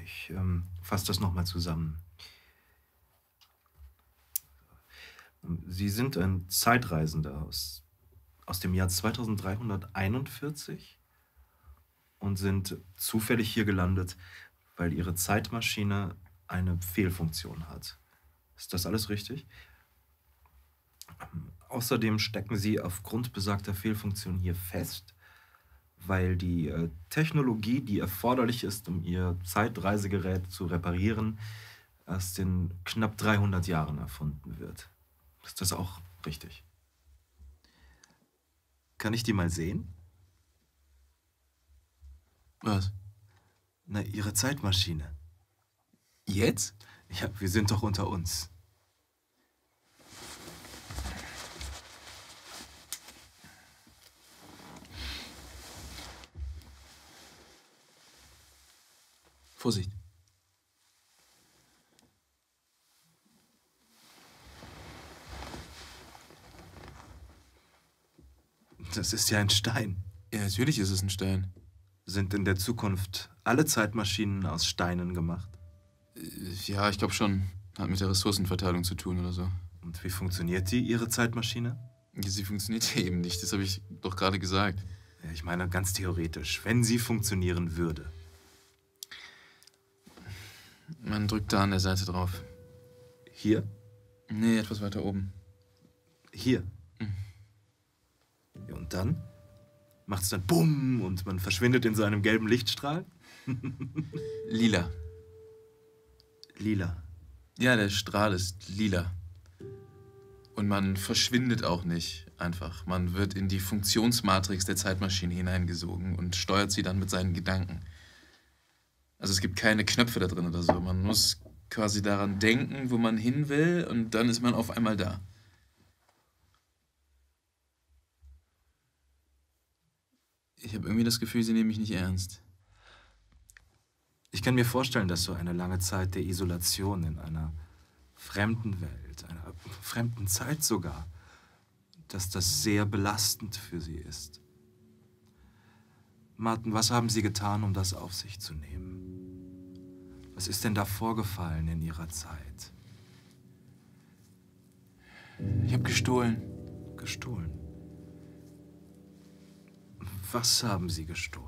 Ich fasse das nochmal zusammen. Sie sind ein Zeitreisender aus dem Jahr 2341 und sind zufällig hier gelandet, weil Ihre Zeitmaschine eine Fehlfunktion hat. Ist das alles richtig? Außerdem stecken Sie aufgrund besagter Fehlfunktion hier fest, weil die Technologie, die erforderlich ist, um Ihr Zeitreisegerät zu reparieren, erst in knapp 300 Jahren erfunden wird. Ist das auch richtig? Kann ich die mal sehen? Was? Na, Ihre Zeitmaschine. Jetzt? Ja, wir sind doch unter uns. Vorsicht. Das ist ja ein Stein. Ja, natürlich ist es ein Stein. Sind in der Zukunft alle Zeitmaschinen aus Steinen gemacht? Ja, ich glaube schon. Hat mit der Ressourcenverteilung zu tun oder so. Und wie funktioniert die, Ihre Zeitmaschine? Sie funktioniert ja eben nicht, das habe ich doch gerade gesagt. Ja, ich meine ganz theoretisch, wenn sie funktionieren würde. Man drückt da an der Seite drauf. Hier? Nee, etwas weiter oben. Hier? Ja, und dann? Macht's dann Bumm und man verschwindet in so einem gelben Lichtstrahl? Lila. Lila. Ja, der Strahl ist lila. Und man verschwindet auch nicht einfach. Man wird in die Funktionsmatrix der Zeitmaschine hineingesogen und steuert sie dann mit seinen Gedanken. Also es gibt keine Knöpfe da drin oder so. Man muss quasi daran denken, wo man hin will, und dann ist man auf einmal da. Ich habe irgendwie das Gefühl, Sie nehmen mich nicht ernst. Ich kann mir vorstellen, dass so eine lange Zeit der Isolation in einer fremden Welt, einer fremden Zeit sogar, dass das sehr belastend für Sie ist. Martin, was haben Sie getan, um das auf sich zu nehmen? Was ist denn da vorgefallen in Ihrer Zeit? Ich habe gestohlen. Gestohlen? Was haben Sie gestohlen?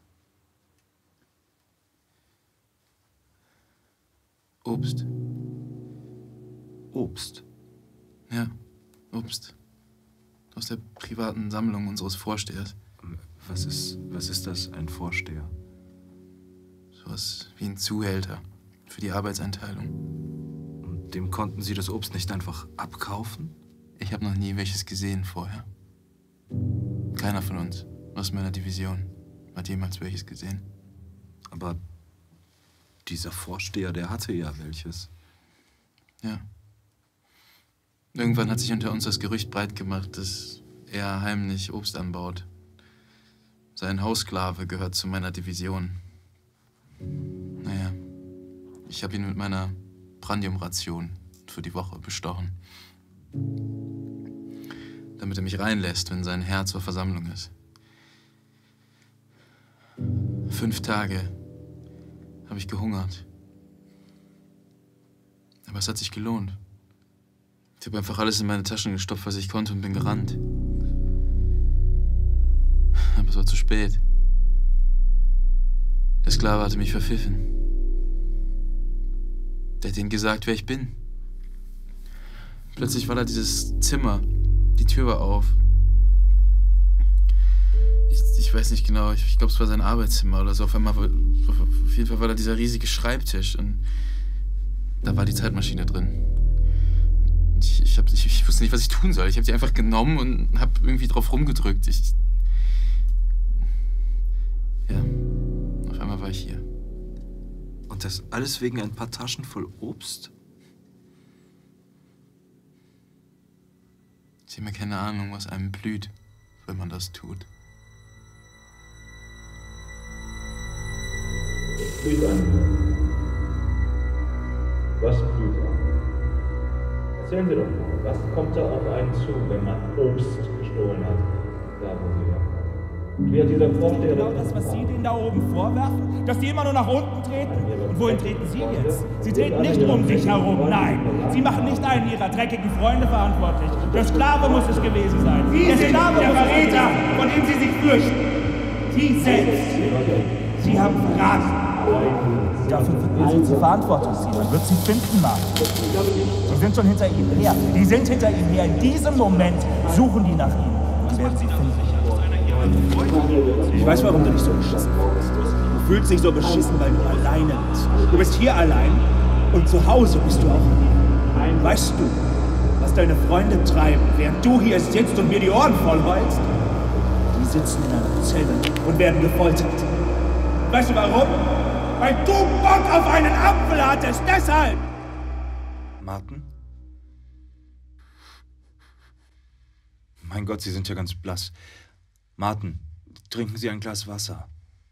Obst. Obst? Ja, Obst. Aus der privaten Sammlung unseres Vorstehers. Was ist das, ein Vorsteher? Sowas wie ein Zuhälter für die Arbeitseinteilung. Und dem konnten Sie das Obst nicht einfach abkaufen? Ich habe noch nie welches gesehen vorher. Keiner von uns aus meiner Division hat jemals welches gesehen. Aber dieser Vorsteher, der hatte ja welches. Ja. Irgendwann hat sich unter uns das Gerücht breit gemacht, dass er heimlich Obst anbaut. Sein Haussklave gehört zu meiner Division. Naja, ich habe ihn mit meiner Prandiumration für die Woche bestochen. Damit er mich reinlässt, wenn sein Herr zur Versammlung ist. 5 Tage habe ich gehungert. Aber es hat sich gelohnt. Ich habe einfach alles in meine Taschen gestopft, was ich konnte, und bin gerannt. Aber es war zu spät. Der Sklave hatte mich verpfiffen. Der hat ihnen gesagt, wer ich bin. Plötzlich war da dieses Zimmer. Die Tür war auf. Ich weiß nicht genau, ich glaube, es war sein Arbeitszimmer oder so. Auf jeden Fall war da dieser riesige Schreibtisch und da war die Zeitmaschine drin. Ich wusste nicht, was ich tun soll. Ich habe die einfach genommen und habe irgendwie drauf rumgedrückt. Ja, auf einmal war ich hier. Und das alles wegen ein paar Taschen voll Obst? Sie haben ja keine Ahnung, was einem blüht, wenn man das tut. Blüht an. Was blüht an? Erzählen Sie doch mal, was kommt da auf einen zu, wenn man Obst gestohlen hat, da wo Sie herkommen? Wie hat dieser Vorsteher Genau das, was Sie denen da oben vorwerfen? Dass die immer nur nach unten treten? Und wohin treten Sie jetzt? Sie treten nicht um sich herum, nein. Sie machen nicht einen Ihrer dreckigen Freunde verantwortlich. Der Sklave muss es gewesen sein. Sie sind der Verräter, von dem Sie sich fürchten. Sie selbst. Sie haben verraten. Dafür wird man Sie zur Verantwortung ziehen. Man wird Sie finden, Martin. Sie sind schon hinter Ihnen her. Die sind hinter Ihnen her. In diesem Moment suchen die nach Ihnen. Und werden Sie finden. Ich weiß, warum du dich so beschissen fühlst. Du fühlst dich so beschissen, weil du alleine bist. Du bist hier allein und zu Hause bist du auch allein. Weißt du, was deine Freunde treiben, während du hier sitzt und mir die Ohren voll heulst? Die sitzen in einer Zelle und werden gefoltert. Weißt du warum? Weil du Bock auf einen Apfel hattest, deshalb! Martin? Mein Gott, Sie sind ja ganz blass. Martin, trinken Sie ein Glas Wasser.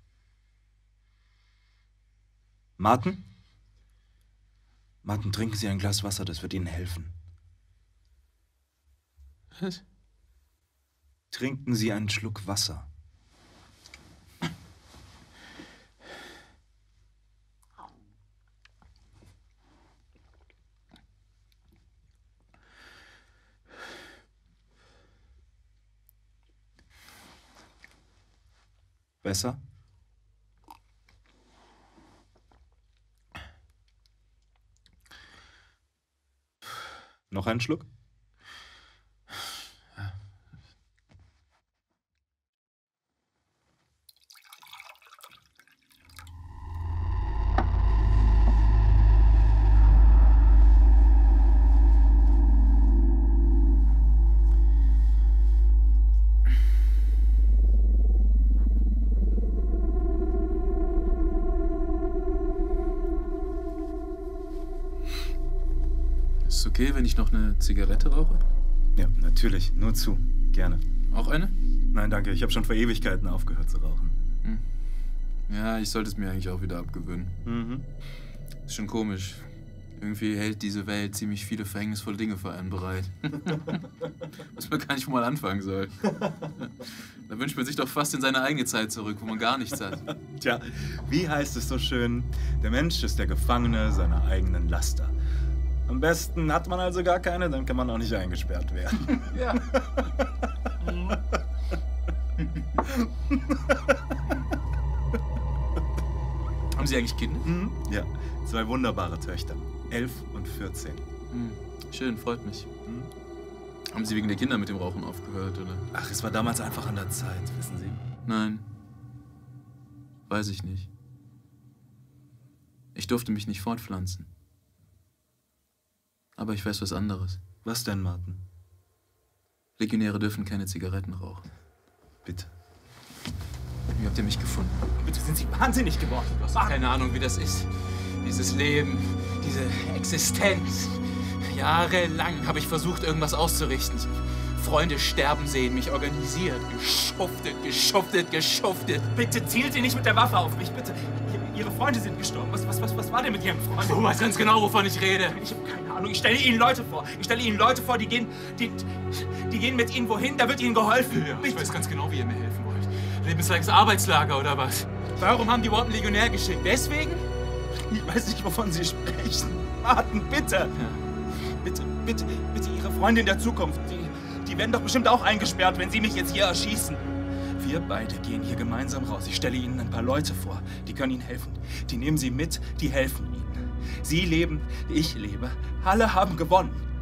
Martin? Martin, trinken Sie ein Glas Wasser, das wird Ihnen helfen. Was? Trinken Sie einen Schluck Wasser. Besser? Noch einen Schluck? Ist es okay, wenn ich noch eine Zigarette rauche? Ja, natürlich. Nur zu. Gerne. Auch eine? Nein, danke. Ich habe schon vor Ewigkeiten aufgehört zu rauchen. Ja, ich sollte es mir eigentlich auch wieder abgewöhnen. Mhm. Ist schon komisch. Irgendwie hält diese Welt ziemlich viele verhängnisvolle Dinge für einen bereit. Was man gar nicht, wo man anfangen soll. Da wünscht man sich doch fast in seine eigene Zeit zurück, wo man gar nichts hat. Tja, wie heißt es so schön? Der Mensch ist der Gefangene seiner eigenen Laster. Am besten hat man also gar keine, dann kann man auch nicht eingesperrt werden. Ja. Haben Sie eigentlich Kinder? Mhm. Ja, 2 wunderbare Töchter. 11 und 14. Schön, freut mich. Haben Sie wegen der Kinder mit dem Rauchen aufgehört, oder? Ach, es war damals einfach an der Zeit, wissen Sie? Nein. Weiß ich nicht. Ich durfte mich nicht fortpflanzen. Aber ich weiß was anderes. Was denn, Martin? Legionäre dürfen keine Zigaretten rauchen. Bitte. Wie habt ihr mich gefunden? Bitte, sind Sie wahnsinnig geworden? Du hast doch keine Ahnung, wie das ist. Dieses Leben, diese Existenz. Jahrelang habe ich versucht, irgendwas auszurichten. Freunde sterben sehen, mich organisiert, geschuftet. Bitte zielt Sie nicht mit der Waffe auf mich, bitte. Ihre Freunde sind gestorben. Was war denn mit Ihren Freunden? Du weißt ganz genau, wovon ich rede. Ich habe keine Ahnung. Ich stelle Ihnen Leute vor. Die gehen mit Ihnen wohin, da wird Ihnen geholfen. Ja, ich weiß ganz genau, wie ihr mir helfen wollt. Lebenslanges Arbeitslager oder was? Warum haben die überhaupt einen Legionär geschickt? Deswegen? Ich weiß nicht, wovon Sie sprechen. Martin, bitte. Ja. Bitte, Ihre Freunde in der Zukunft. Die werden doch bestimmt auch eingesperrt, wenn Sie mich jetzt hier erschießen. Wir beide gehen hier gemeinsam raus. Ich stelle Ihnen ein paar Leute vor, die können Ihnen helfen. Die nehmen Sie mit, die helfen Ihnen. Sie leben, ich lebe. Alle haben gewonnen.